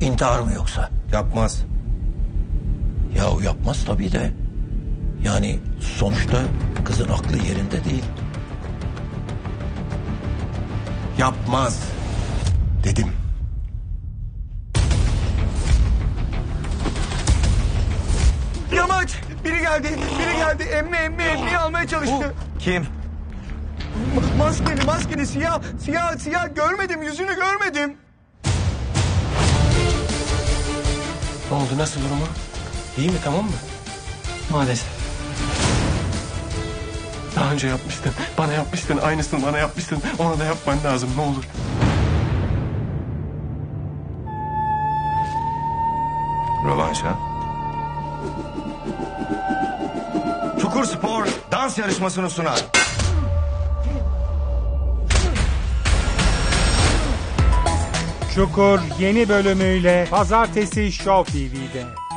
İntihar mı yoksa? Yapmaz. Yahu yapmaz tabii de. Yani sonuçta kızın aklı yerinde değil. Yapmaz. Dedim. Yamaç! Biri geldi. Emmi almaya çalıştı. Kim? Maskeli, siyah. Görmedim, yüzünü görmedim. Ne oldu, nasıl durumu? İyi mi, tamam mı? Maalesef. Daha önce yapmıştın. Bana yapmıştın. Aynısını bana yapmıştın. Ona da yapman lazım, ne olur. Rövanş ha? Çukur Spor dans yarışmasını sunar. Çukur yeni bölümüyle Pazartesi Show TV'de.